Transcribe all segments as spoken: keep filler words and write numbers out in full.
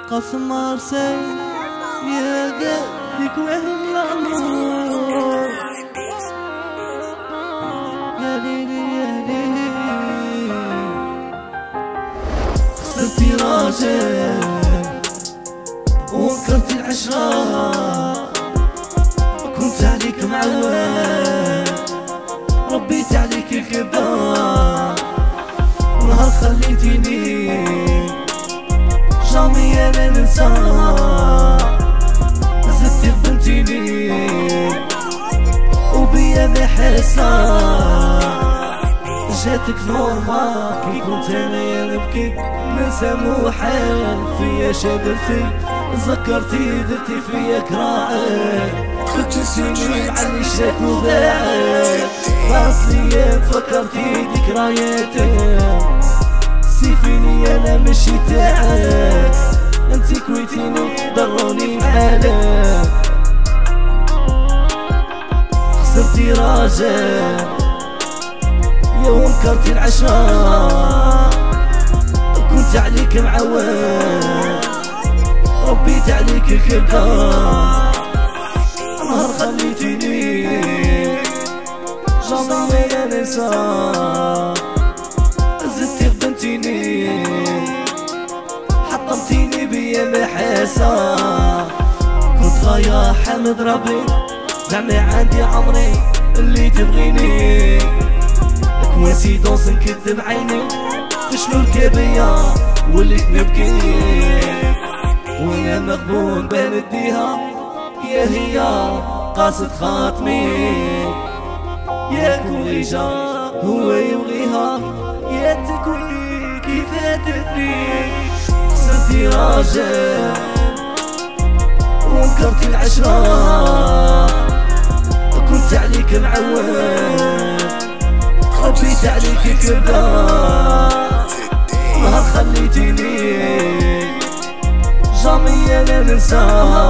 قسم مرسي يا قلبك وهم الأمور يا ليلي يا ليلي خسرتي راجل وانكرتي العشرة كنت عليك معود ربيت عليك الكبار ونهار خليتيني جامي انا ننسى زدتي خدمتيني وبيا بحسة جاتك نورمال كي كنت انايا نبكي ننسى محال فيا شادرتي ذكرتي درتي فيا كراعي فكرتيني علي شاك وباعي راسلي فكرتي ذكرياتك سيفيني انا ماشي تاعك انتي كويتيني ضروني بحالك خسرتي راجل يا وانكرتي العشرة كنت عليك معود ربيت عليك الكبار نهار خليتيني جامي انا ننسى زدتي خدمتيني حطمتيني بيا محاسة كنت غاية حامد ربي زعما عندي عمري اللي تبغيني كوينسيدونس نكذب عيني تشنو الكابية وليت نبكي ويا مغبون بنديها يا هي قاصد خاتمي يا كل جا هو يبغيها يا تكوي كيف فاتتني خسرتي راجل وانكرتي العشرة كنت عليك معود ربيت عليك الكبار نهار خليتيني جامي انا ننسى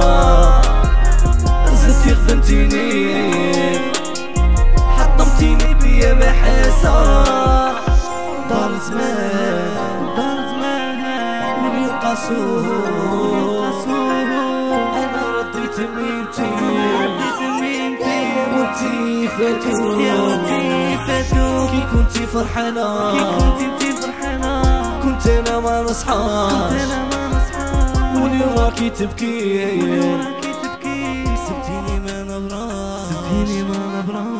زدتي خدمتيني حطمتيني بيا محاسة دار زمان دار زمان واللي قاسوه انا رديت ميمتي رديت ميمتي وانتي فاتو يا وانتي فاتو كي كنتي فرحانة كي كنتي انتي فرحانة كنت انا ما نصحاش كنت انا ما نصحاش واليوم راكي تبكي اليوم راكي تبكي سبتيني ما نبرا سبتيني ما نبرا